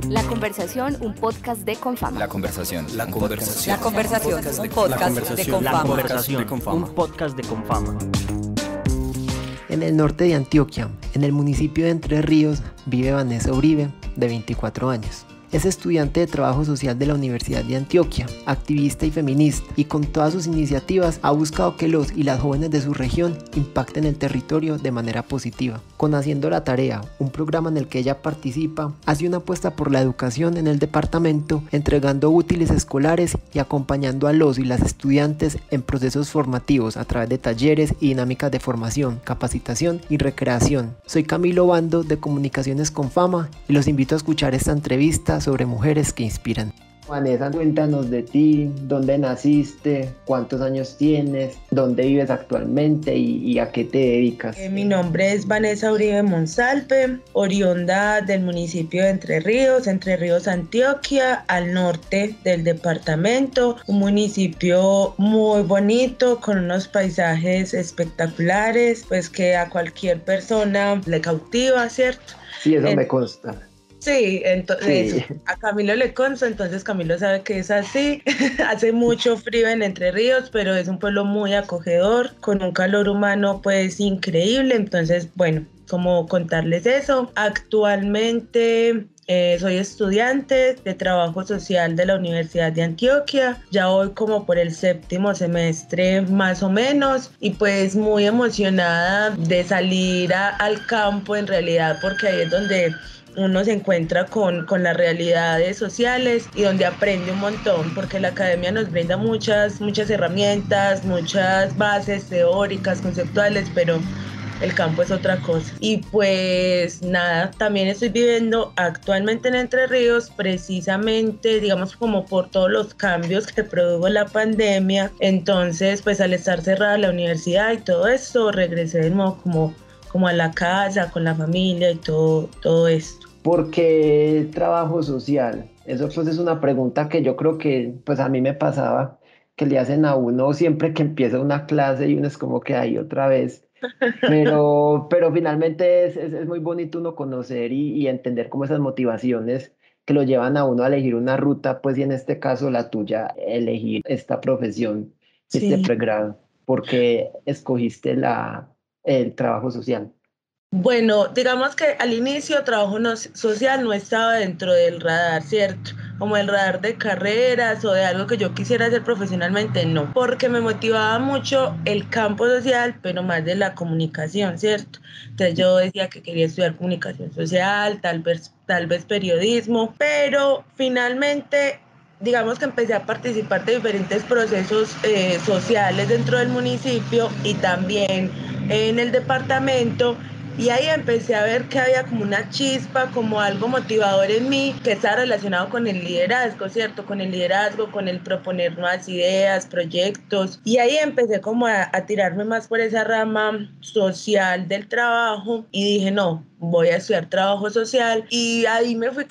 La Conversación, un podcast de Confama. La Conversación. La Conversación. La Conversación, un podcast de Confama. La Conversación, un podcast de Confama. En el norte de Antioquia, en el municipio de Entre Ríos, vive Vanessa Uribe, de 24 años. Es estudiante de trabajo social de la Universidad de Antioquia, activista y feminista, y con todas sus iniciativas ha buscado que los y las jóvenes de su región impacten el territorio de manera positiva. Con Haciendo la Tarea, un programa en el que ella participa, hace una apuesta por la educación en el departamento, entregando útiles escolares y acompañando a los y las estudiantes en procesos formativos a través de talleres y dinámicas de formación, capacitación y recreación. Soy Camilo Bando de Comunicaciones Confama y los invito a escuchar esta entrevista sobre mujeres que inspiran. Vanessa, cuéntanos de ti, dónde naciste, cuántos años tienes, dónde vives actualmente y a qué te dedicas. Mi nombre es Vanessa Uribe Monsalve, oriunda del municipio de Entre Ríos, Antioquia, al norte del departamento, un municipio muy bonito, con unos paisajes espectaculares, pues que a cualquier persona le cautiva, ¿cierto? Sí, eso me consta. Sí, entonces a Camilo le consta, entonces Camilo sabe que es así. Hace mucho frío en Entre Ríos, pero es un pueblo muy acogedor, con un calor humano pues increíble. Entonces, bueno, como contarles eso. Actualmente soy estudiante de trabajo social de la Universidad de Antioquia, ya voy como por el 7º semestre más o menos, y pues muy emocionada de salir al campo en realidad, porque ahí es donde uno se encuentra con las realidades sociales y donde aprende un montón, porque la academia nos brinda muchas herramientas, muchas bases teóricas, conceptuales, pero el campo es otra cosa. Y pues nada, también estoy viviendo actualmente en Entre Ríos, precisamente, digamos, como por todos los cambios que produjo la pandemia. Entonces, pues al estar cerrada la universidad y todo eso, regresé de nuevo como a la casa, con la familia y todo esto. ¿Por qué trabajo social? Eso pues es una pregunta que yo creo que pues a mí me pasaba, que le hacen a uno siempre que empieza una clase y uno es como que ahí otra vez. Pero finalmente es muy bonito uno conocer y entender como esas motivaciones que lo llevan a uno a elegir una ruta, pues y en este caso la tuya, elegir esta profesión, este pregrado. ¿Por qué escogiste el trabajo social? Bueno, digamos que al inicio trabajo social no estaba dentro del radar, ¿cierto? Como el radar de carreras o de algo que yo quisiera hacer profesionalmente, no. Porque me motivaba mucho el campo social, pero más de la comunicación, ¿cierto? Entonces yo decía que quería estudiar comunicación social, tal vez periodismo, pero finalmente digamos que empecé a participar de diferentes procesos sociales dentro del municipio y también en el departamento. Y ahí empecé a ver que había como una chispa, como algo motivador en mí, que estaba relacionado con el liderazgo, ¿cierto? Con el liderazgo, con el proponer nuevas ideas, proyectos. Y ahí empecé como a tirarme más por esa rama social del trabajo y dije, no, voy a estudiar trabajo social. Y ahí me fui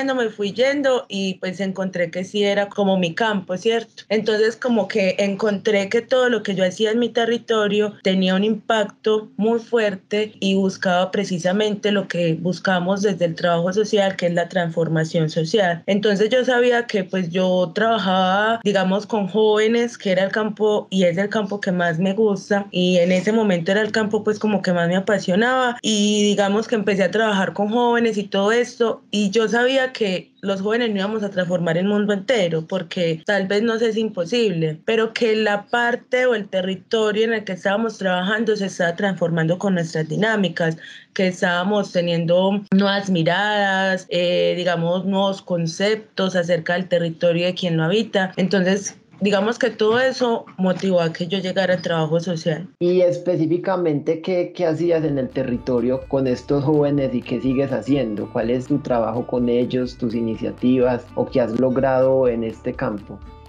yendo y pues encontré que sí era como mi campo, ¿cierto? Entonces como que encontré que todo lo que yo hacía en mi territorio tenía un impacto muy fuerte y buscaba precisamente lo que buscamos desde el trabajo social, que es la transformación social. Entonces yo sabía que pues yo trabajaba, digamos, con jóvenes, que era el campo y es el campo que más me gusta, y en ese momento era el campo pues como que más me apasionaba, y digamos que empecé a trabajar con jóvenes y todo esto, y yo sabía que los jóvenes no íbamos a transformar el mundo entero, porque tal vez no es imposible, pero que la parte o el territorio en el que estábamos trabajando se estaba transformando con nuestras dinámicas, que estábamos teniendo nuevas miradas, digamos, nuevos conceptos acerca del territorio de quien lo habita. Entonces, digamos que todo eso motivó a que yo llegara al trabajo social. Y específicamente, ¿qué hacías en el territorio con estos jóvenes y qué sigues haciendo? ¿Cuál es tu trabajo con ellos, tus iniciativas o qué has logrado en este campo?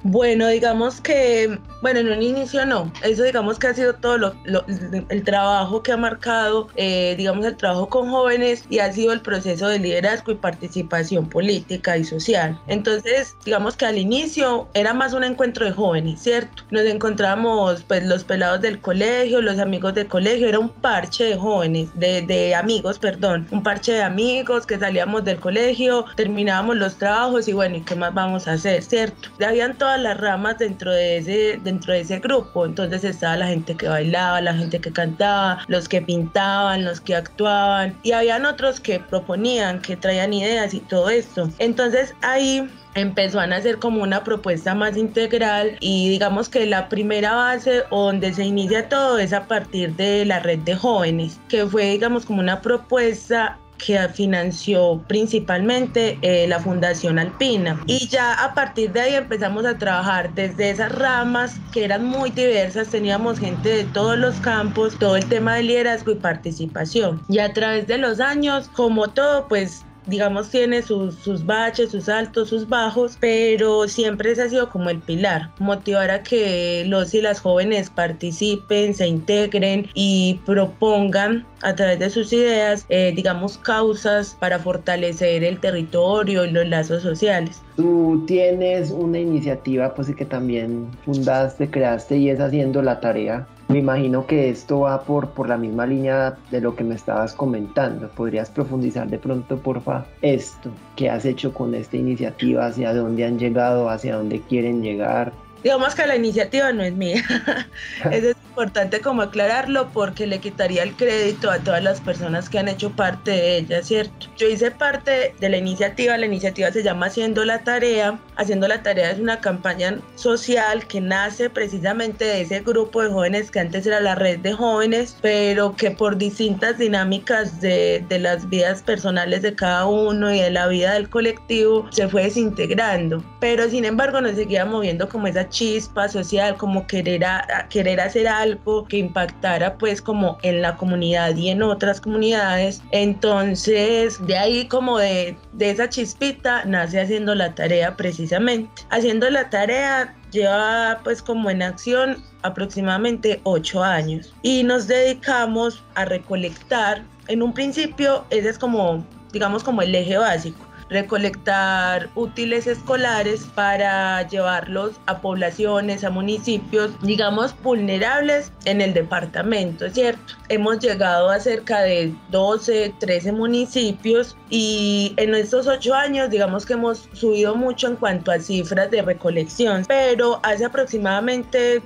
Bueno, digamos que, en un inicio no, eso digamos que ha sido todo el trabajo que ha marcado, digamos, el trabajo con jóvenes y ha sido el proceso de liderazgo y participación política y social. Entonces, digamos que al inicio era más un encuentro de jóvenes, ¿cierto? Nos encontrábamos pues los pelados del colegio, los amigos del colegio, era un parche de jóvenes, de amigos, perdón, un parche de amigos que salíamos del colegio, terminábamos los trabajos y bueno, ¿y qué más vamos a hacer, cierto? Ya habían todas las ramas dentro de ese grupo, entonces estaba la gente que bailaba, la gente que cantaba, los que pintaban, los que actuaban y habían otros que proponían, que traían ideas y todo esto. Entonces ahí empezó a nacer como una propuesta más integral y digamos que la primera base donde se inicia todo es a partir de la red de jóvenes, que fue digamos como una propuesta que financió principalmente la Fundación Alpina. Y ya a partir de ahí empezamos a trabajar desde esas ramas que eran muy diversas, teníamos gente de todos los campos, todo el tema de liderazgo y participación. Y a través de los años, como todo, pues digamos tiene sus baches, sus altos, sus bajos, pero siempre ese ha sido como el pilar, motivar a que los y las jóvenes participen, se integren y propongan a través de sus ideas, digamos, causas para fortalecer el territorio y los lazos sociales. Tú tienes una iniciativa pues que también fundaste, creaste y es Haciendo la Tarea. Me imagino que esto va por la misma línea de lo que me estabas comentando. ¿Podrías profundizar de pronto, porfa, esto? ¿Qué has hecho con esta iniciativa? ¿Hacia dónde han llegado? ¿Hacia dónde quieren llegar? Digamos que la iniciativa no es mía. Eso es importante como aclararlo porque le quitaría el crédito a todas las personas que han hecho parte de ella, ¿cierto? Yo hice parte de la iniciativa se llama Haciendo la Tarea. Haciendo la Tarea es una campaña social que nace precisamente de ese grupo de jóvenes que antes era la red de jóvenes, pero que por distintas dinámicas de las vidas personales de cada uno y de la vida del colectivo se fue desintegrando, pero sin embargo nos seguía moviendo como esa chispa social, como querer hacer algo que impactara pues como en la comunidad y en otras comunidades. Entonces de ahí como de esa chispita nace Haciendo la Tarea precisamente. Haciendo la Tarea lleva pues como en acción aproximadamente 8 años y nos dedicamos a recolectar. En un principio ese es como digamos como el eje básico, recolectar útiles escolares para llevarlos a poblaciones, a municipios, digamos, vulnerables en el departamento, ¿cierto? Hemos llegado a cerca de 12, 13 municipios y en estos 8 años, digamos que hemos subido mucho en cuanto a cifras de recolección, pero hace aproximadamente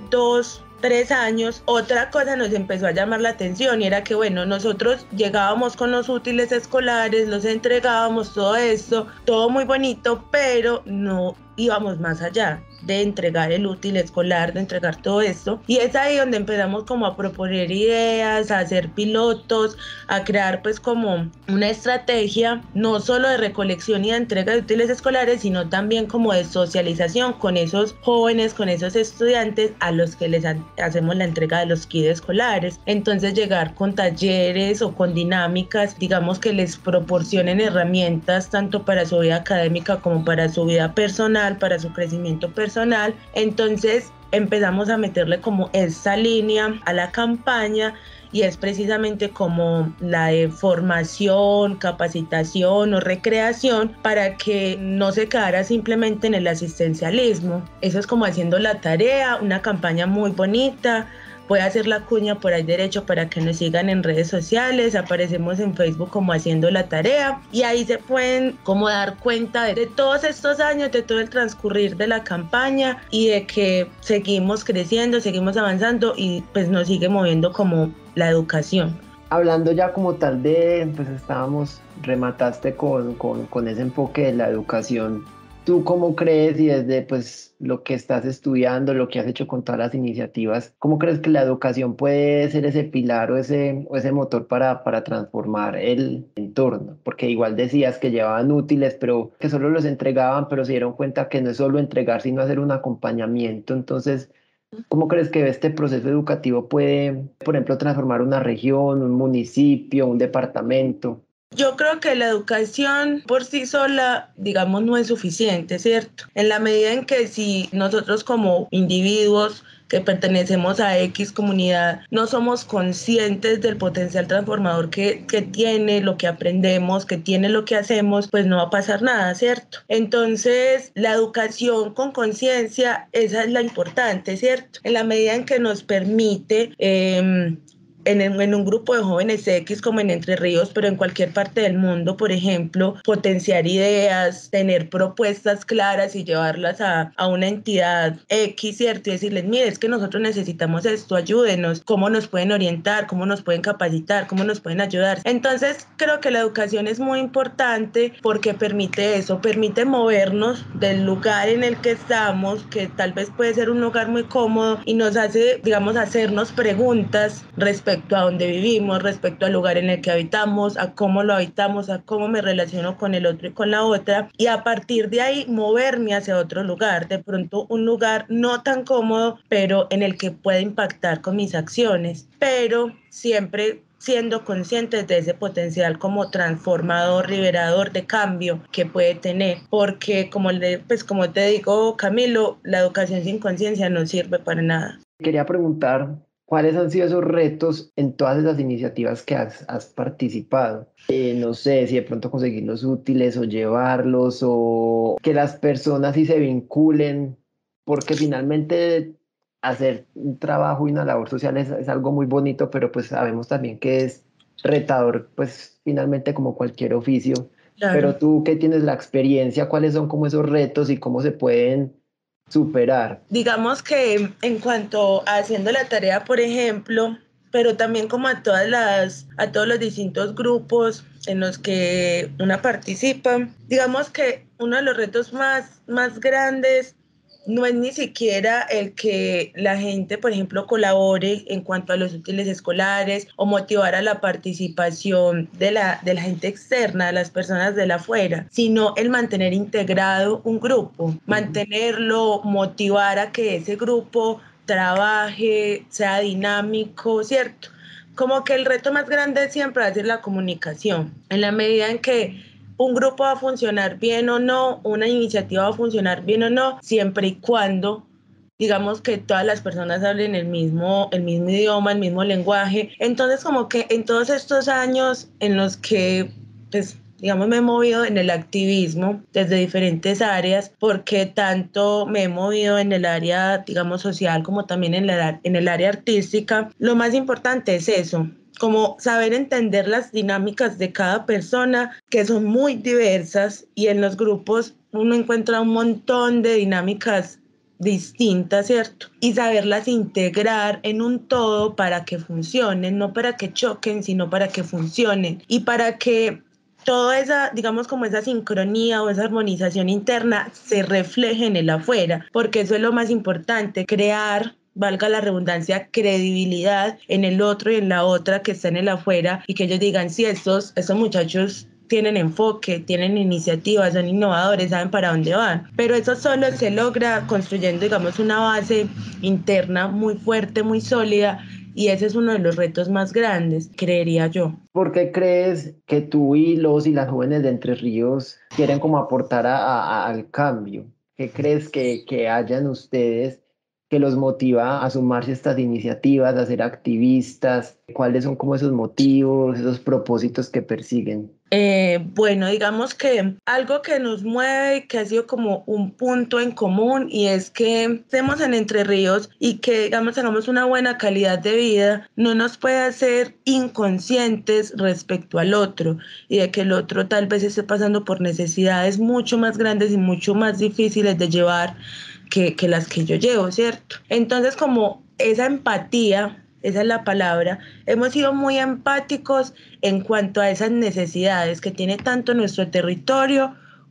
3 años, otra cosa nos empezó a llamar la atención y era que, bueno, nosotros llegábamos con los útiles escolares, los entregábamos, todo esto, todo muy bonito, pero no íbamos más allá de entregar el útil escolar, de entregar todo esto. Y es ahí donde empezamos como a proponer ideas, a hacer pilotos, a crear pues como una estrategia, no solo de recolección y de entrega de útiles escolares, sino también como de socialización con esos jóvenes, con esos estudiantes a los que les hacemos la entrega de los kits escolares. Entonces llegar con talleres o con dinámicas, digamos que les proporcionen herramientas tanto para su vida académica como para su vida personal, para su crecimiento personal. Entonces empezamos a meterle como esta línea a la campaña y es precisamente como la de formación, capacitación o recreación para que no se quedara simplemente en el asistencialismo. Eso es como Haciendo la Tarea, una campaña muy bonita. Voy a hacer la cuña por ahí derecho para que nos sigan en redes sociales. Aparecemos en Facebook como Haciendo la Tarea y ahí se pueden como dar cuenta de todos estos años, de todo el transcurrir de la campaña y de que seguimos creciendo, seguimos avanzando y pues nos sigue moviendo como la educación. Hablando ya como tal de, pues remataste con ese enfoque de la educación. ¿Tú cómo crees y desde pues lo que estás estudiando, lo que has hecho con todas las iniciativas, cómo crees que la educación puede ser ese pilar o ese motor para transformar el entorno? Porque igual decías que llevaban útiles, pero que solo los entregaban, pero se dieron cuenta que no es solo entregar, sino hacer un acompañamiento. Entonces, ¿cómo crees que este proceso educativo puede, por ejemplo, transformar una región, un municipio, un departamento? Yo creo que la educación por sí sola, digamos, no es suficiente, ¿cierto? En la medida en que si nosotros como individuos que pertenecemos a X comunidad no somos conscientes del potencial transformador que tiene lo que aprendemos, que tiene lo que hacemos, pues no va a pasar nada, ¿cierto? Entonces, la educación con conciencia, esa es la importante, ¿cierto? En la medida en que nos permite en un grupo de jóvenes X como en Entre Ríos, pero en cualquier parte del mundo, por ejemplo, potenciar ideas, tener propuestas claras y llevarlas a una entidad X, ¿cierto? Y decirles, mire, es que nosotros necesitamos esto, ayúdenos, cómo nos pueden orientar, cómo nos pueden capacitar, cómo nos pueden ayudar. Entonces, creo que la educación es muy importante porque permite eso, permite movernos del lugar en el que estamos, que tal vez puede ser un lugar muy cómodo, y nos hace, digamos, hacernos preguntas respecto a dónde vivimos, respecto al lugar en el que habitamos, a cómo lo habitamos, a cómo me relaciono con el otro y con la otra, y a partir de ahí moverme hacia otro lugar, de pronto un lugar no tan cómodo, pero en el que pueda impactar con mis acciones, pero siempre siendo conscientes de ese potencial como transformador, liberador de cambio que puede tener, porque como te digo, Camilo, la educación sin conciencia no sirve para nada. Quería preguntar, ¿cuáles han sido esos retos en todas esas iniciativas que has participado? No sé, si de pronto conseguirlos útiles o llevarlos, o que las personas sí se vinculen, porque finalmente hacer un trabajo y una labor social es algo muy bonito, pero pues sabemos también que es retador, pues finalmente como cualquier oficio. Claro. Pero tú que tienes la experiencia, ¿cuáles son como esos retos y cómo se pueden superar? Digamos que en cuanto a haciendo la tarea, por ejemplo, pero también como a todos los distintos grupos en los que una participa, digamos que uno de los retos más grandes no es ni siquiera el que la gente, por ejemplo, colabore en cuanto a los útiles escolares o motivar a la participación de la gente externa, de las personas de la afuera, sino el mantener integrado un grupo, mantenerlo, motivar a que ese grupo trabaje, sea dinámico, ¿cierto? Como que el reto más grande siempre va a ser la comunicación. En la medida en que un grupo va a funcionar bien o no, una iniciativa va a funcionar bien o no, siempre y cuando, digamos, que todas las personas hablen el mismo idioma, el mismo lenguaje. Entonces, como que en todos estos años en los que, pues, digamos, me he movido en el activismo desde diferentes áreas, porque tanto me he movido en el área, digamos, social como también en el área artística, lo más importante es eso, como saber entender las dinámicas de cada persona, que son muy diversas, y en los grupos uno encuentra un montón de dinámicas distintas, ¿cierto? Y saberlas integrar en un todo para que funcionen, no para que choquen, sino para que funcionen y para que toda esa, digamos, como esa sincronía o esa armonización interna se refleje en el afuera, porque eso es lo más importante, crear, valga la redundancia, credibilidad en el otro y en la otra que está en el afuera, y que ellos digan, sí, estos muchachos tienen enfoque, tienen iniciativas, son innovadores, saben para dónde van. Pero eso solo se logra construyendo, digamos, una base interna muy fuerte, muy sólida, y ese es uno de los retos más grandes, creería yo. ¿Por qué crees que tú y las jóvenes de Entre Ríos quieren como aportar al cambio? ¿Qué crees que hayan ustedes que los motiva a sumarse a estas iniciativas, a ser activistas? ¿Cuáles son como esos motivos, esos propósitos que persiguen? Bueno, digamos que algo que nos mueve, que ha sido como un punto en común, y es que estemos en Entre Ríos y que, digamos, tengamos una buena calidad de vida, no nos puede hacer inconscientes respecto al otro, y de que el otro tal vez esté pasando por necesidades mucho más grandes y mucho más difíciles de llevar que las que yo llevo, ¿cierto? Entonces, como esa empatía, esa es la palabra, hemos sido muy empáticos en cuanto a esas necesidades que tiene tanto nuestro territorio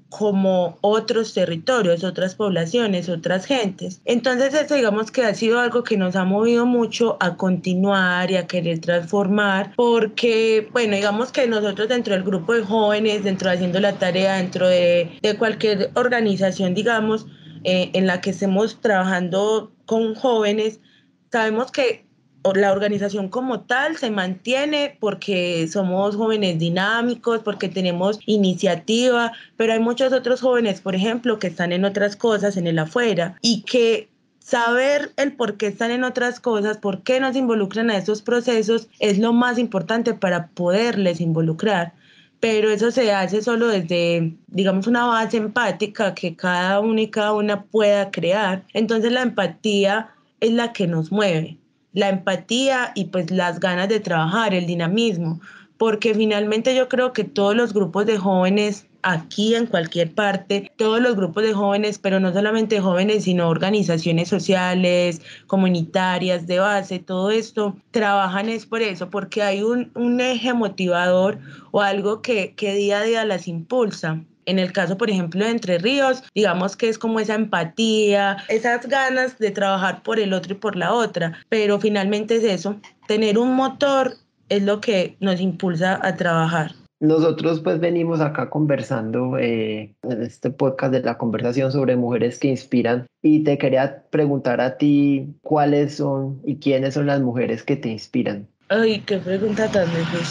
como otros territorios, otras poblaciones, otras gentes. Entonces eso, digamos, que ha sido algo que nos ha movido mucho a continuar y a querer transformar, porque, bueno, digamos que nosotros dentro del grupo de jóvenes, dentro de Haciendo la Tarea, dentro de cualquier organización, digamos, en la que estemos trabajando con jóvenes, sabemos que la organización como tal se mantiene porque somos jóvenes dinámicos, porque tenemos iniciativa, pero hay muchos otros jóvenes, por ejemplo, que están en otras cosas, en el afuera, y que saber el por qué están en otras cosas, por qué nos involucran a estos procesos, es lo más importante para poderles involucrar. Pero eso se hace solo desde, digamos, una base empática que cada uno y cada una pueda crear. Entonces la empatía es la que nos mueve, la empatía y pues las ganas de trabajar, el dinamismo, porque finalmente yo creo que todos los grupos de jóvenes aquí en cualquier parte, todos los grupos de jóvenes, pero no solamente jóvenes, sino organizaciones sociales, comunitarias, de base, todo esto, trabajan es por eso, porque hay un eje motivador o algo que día a día las impulsa. En el caso, por ejemplo, de Entre Ríos, digamos que es como esa empatía, esas ganas de trabajar por el otro y por la otra, pero finalmente es eso, tener un motor es lo que nos impulsa a trabajar. Nosotros pues venimos acá conversando en este podcast de la conversación sobre mujeres que inspiran y te quería preguntar a ti cuáles son y quiénes son las mujeres que te inspiran. Ay, qué pregunta tan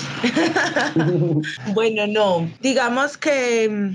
difícil. Bueno, no, digamos que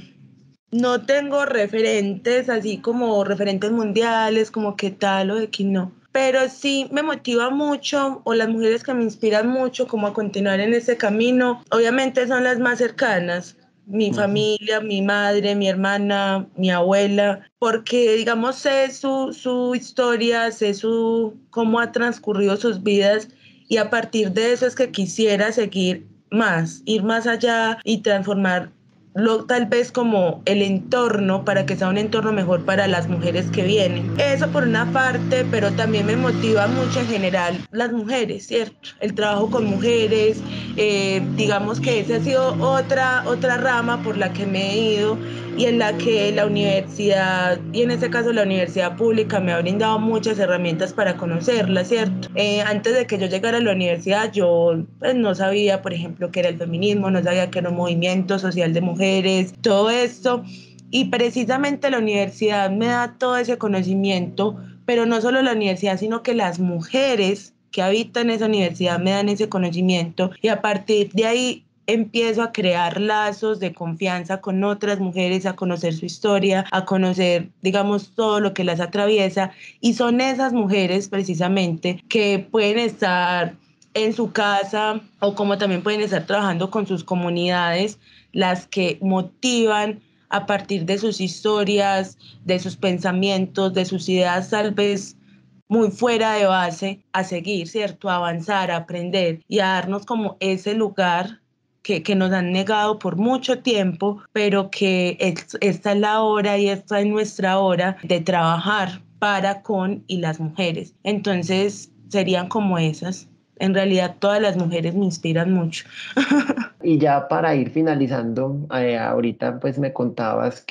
no tengo referentes así como referentes mundiales, como qué tal o de qué no. Pero sí me motiva mucho, o las mujeres que me inspiran mucho como a continuar en ese camino, obviamente son las más cercanas, mi familia, mi madre, mi hermana, mi abuela, porque digamos sé su historia, sé cómo ha transcurrido sus vidas y a partir de eso es que quisiera seguir más, ir más allá y transformar tal vez como el entorno para que sea un entorno mejor para las mujeres que vienen. Eso por una parte, pero también me motiva mucho en general las mujeres, ¿cierto? El trabajo con mujeres, digamos que esa ha sido otra rama por la que me he ido y en la que la universidad, y en este caso la universidad pública, me ha brindado muchas herramientas para conocerla, ¿cierto? Antes de que yo llegara a la universidad, yo pues, no sabía, por ejemplo, qué era el feminismo, no sabía qué era un movimiento social de mujeres, todo esto. Y precisamente la universidad me da todo ese conocimiento, pero no solo la universidad, sino que las mujeres que habitan esa universidad me dan ese conocimiento y a partir de ahí empiezo a crear lazos de confianza con otras mujeres, a conocer su historia, a conocer, digamos, todo lo que las atraviesa. Y son esas mujeres precisamente que pueden estar en su casa o como también pueden estar trabajando con sus comunidades, las que motivan a partir de sus historias, de sus pensamientos, de sus ideas tal vez muy fuera de base, a seguir, ¿cierto? A avanzar, a aprender y a darnos como ese lugar que nos han negado por mucho tiempo, pero que esta es la hora y esta es nuestra hora de trabajar para, con y las mujeres. Entonces serían como esas. En realidad todas las mujeres me inspiran mucho. Y ya para ir finalizando, ahorita pues nos contabas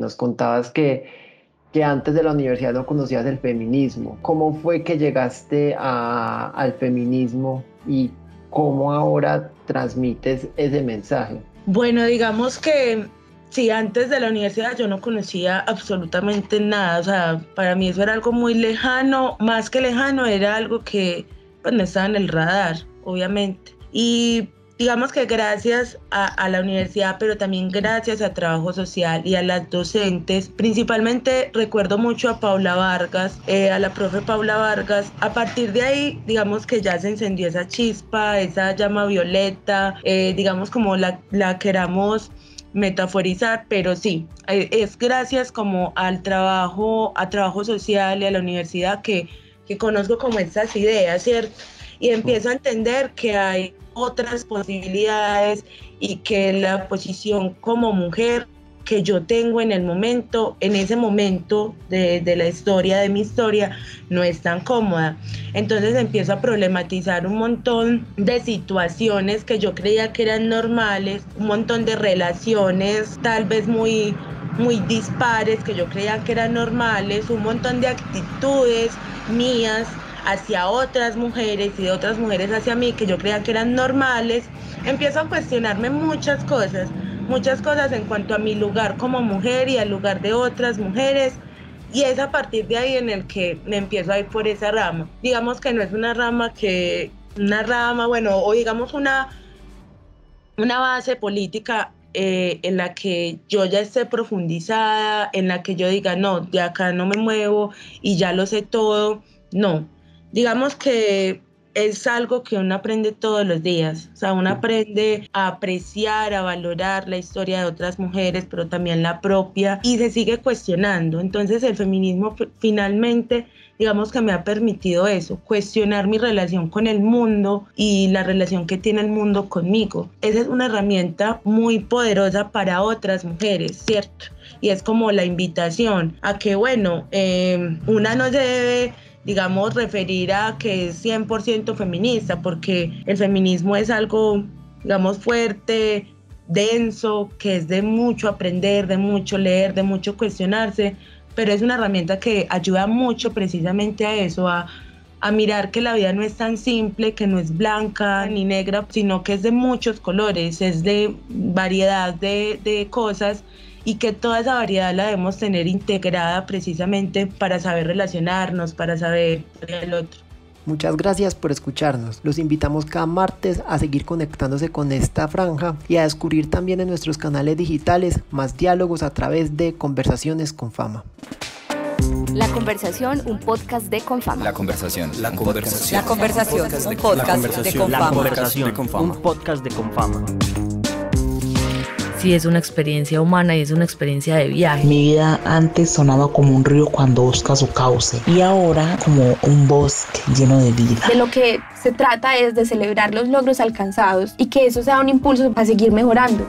que antes de la universidad no conocías el feminismo. ¿Cómo fue que llegaste al feminismo y cómo ahora transmites ese mensaje? Bueno, digamos que sí, antes de la universidad yo no conocía absolutamente nada, o sea, para mí eso era algo muy lejano, más que lejano, era algo que pues, no estaba en el radar, obviamente. Y digamos que gracias a la universidad, pero también gracias a trabajo social y a las docentes, principalmente recuerdo mucho a Paula Vargas, a la profe Paula Vargas. A partir de ahí, digamos que ya se encendió esa chispa, esa llama violeta, digamos como la queramos metaforizar, pero sí, es gracias como a trabajo social y a la universidad que conozco como estas ideas, ¿cierto? Y empiezo a entender que hay otras posibilidades y que la posición como mujer que yo tengo en ese momento de la historia, de mi historia, no es tan cómoda. Entonces empiezo a problematizar un montón de situaciones que yo creía que eran normales, un montón de relaciones tal vez muy dispares que yo creía que eran normales, un montón de actitudes mías hacia otras mujeres y de otras mujeres hacia mí que yo creía que eran normales. Empiezo a cuestionarme muchas cosas en cuanto a mi lugar como mujer y al lugar de otras mujeres Y es a partir de ahí en el que me empiezo a ir por esa rama. Digamos que no es una rama, bueno, o digamos una base política en la que yo ya esté profundizada, en la que yo diga, no, de acá no me muevo y ya lo sé todo. No, digamos que es algo que uno aprende todos los días. O sea, uno aprende a apreciar, a valorar la historia de otras mujeres, pero también la propia, y se sigue cuestionando. Entonces el feminismo finalmente, digamos que me ha permitido eso, cuestionar mi relación con el mundo y la relación que tiene el mundo conmigo. Esa es una herramienta muy poderosa para otras mujeres, ¿cierto? Y es como la invitación a que, bueno, una no se debe, digamos, referir a que es 100% feminista, porque el feminismo es algo, digamos, fuerte, denso, que es de mucho aprender, de mucho leer, de mucho cuestionarse, pero es una herramienta que ayuda mucho precisamente a eso, a mirar que la vida no es tan simple, que no es blanca ni negra, sino que es de muchos colores, es de variedad de cosas, y que toda esa variedad la debemos tener integrada precisamente para saber relacionarnos, para saber el otro. Muchas gracias por escucharnos. Los invitamos cada martes a seguir conectándose con esta franja y a descubrir también en nuestros canales digitales más diálogos a través de Conversaciones con Fama. La Conversación, un podcast de Confama. La Conversación, un podcast de Confama. Sí, es una experiencia humana y es una experiencia de viaje. Mi vida antes sonaba como un río cuando busca su cauce y ahora como un bosque lleno de vida. De lo que se trata es de celebrar los logros alcanzados y que eso sea un impulso para seguir mejorando.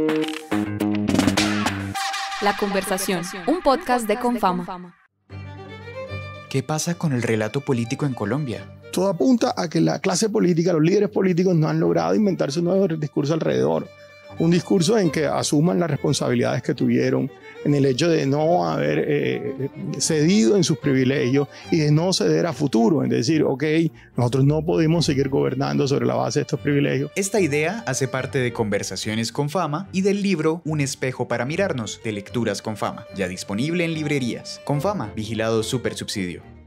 La Conversación, un podcast de Confama. ¿Qué pasa con el relato político en Colombia? Todo apunta a que la clase política, los líderes políticos no han logrado inventarse un nuevo discurso alrededor. Un discurso en que asuman las responsabilidades que tuvieron, en el hecho de no haber cedido en sus privilegios y de no ceder a futuro, en decir, ok, nosotros no podemos seguir gobernando sobre la base de estos privilegios. Esta idea hace parte de Conversaciones con Fama y del libro Un espejo para mirarnos, de Lecturas con Fama, ya disponible en librerías. Con Fama, vigilado Supersubsidio.